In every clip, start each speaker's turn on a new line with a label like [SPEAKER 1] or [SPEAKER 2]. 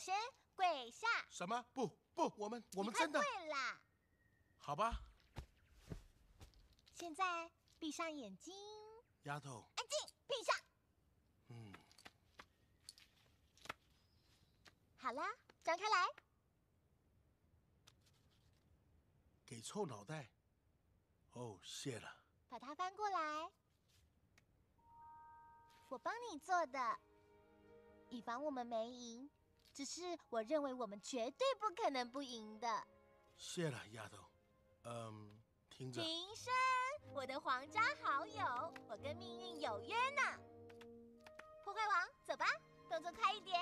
[SPEAKER 1] 先跪下。
[SPEAKER 2] 什么？不，我们真的
[SPEAKER 1] 跪啦！
[SPEAKER 2] 好吧。
[SPEAKER 1] 现在闭上眼睛。
[SPEAKER 2] 丫头，
[SPEAKER 1] 安静，闭上。好啦，张开来。
[SPEAKER 2] 给臭脑袋。哦，谢了。
[SPEAKER 1] 把它翻过来。我帮你做的，以防我们没赢。只是我认为我们绝对不可能不赢的。
[SPEAKER 2] 谢了，丫头。听着。
[SPEAKER 1] 铃声，我的皇家好友，我跟命运有约呢。破坏王，走吧，动作快一点。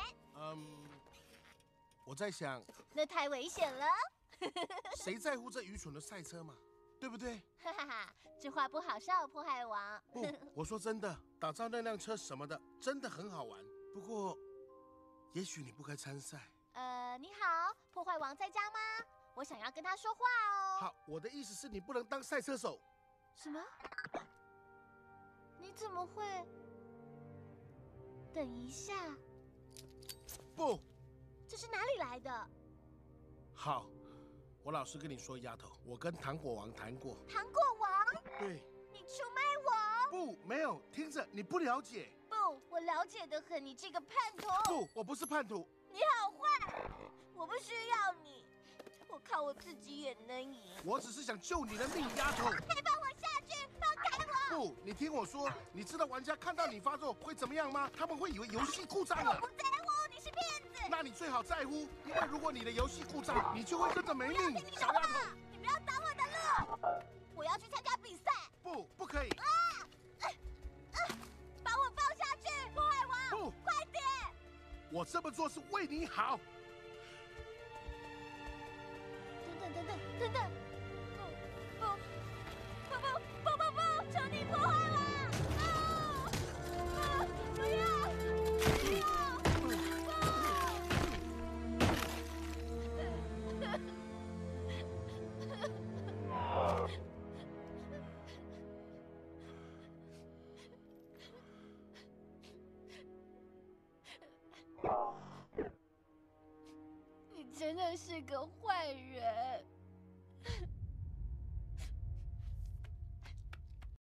[SPEAKER 2] 我在想，
[SPEAKER 1] 那太危险了。
[SPEAKER 2] 谁在乎这愚蠢的赛车嘛？对不对？
[SPEAKER 1] 哈哈哈，这话不好笑，破坏王。
[SPEAKER 2] 不，我说真的，打造那辆车什么的，真的很好玩。不过，也许你不该参赛。
[SPEAKER 1] 你好，破坏王在家吗？我想要跟他说话哦。
[SPEAKER 2] 好，我的意思是你不能当赛车手。
[SPEAKER 1] 什么？你怎么会？等一下。
[SPEAKER 2] 不。
[SPEAKER 1] 这是哪里来的？
[SPEAKER 2] 好，我老实跟你说，丫头，我跟糖果王谈过。
[SPEAKER 1] 糖果王？
[SPEAKER 2] 对。
[SPEAKER 1] 你出卖我？
[SPEAKER 2] 不，没有。听着，你不了解。
[SPEAKER 1] 不，我了解得很，你这个叛徒。
[SPEAKER 2] 不，我不是叛徒。
[SPEAKER 1] 你好坏，我不需要你，我靠我自己也能赢。
[SPEAKER 2] 我只是想救你的命，丫头。
[SPEAKER 1] 快放我下去，放开我！
[SPEAKER 2] 不，你听我说，你知道玩家看到你发作会怎么样吗？他们会以为游戏故障了。
[SPEAKER 1] 我不在乎，你是骗子。
[SPEAKER 2] 那你最好在乎，因为如果你的游戏故障，你就会真的没命。小丫头，
[SPEAKER 1] 你不要挡我的路！我要去参加比赛。
[SPEAKER 2] 不可以！
[SPEAKER 1] 把我放下去，破坏王！
[SPEAKER 2] 不，
[SPEAKER 1] 快点！
[SPEAKER 2] 我这么做是为你好。
[SPEAKER 1] 等等！不！求你破坏我！不要！你真的是个坏人。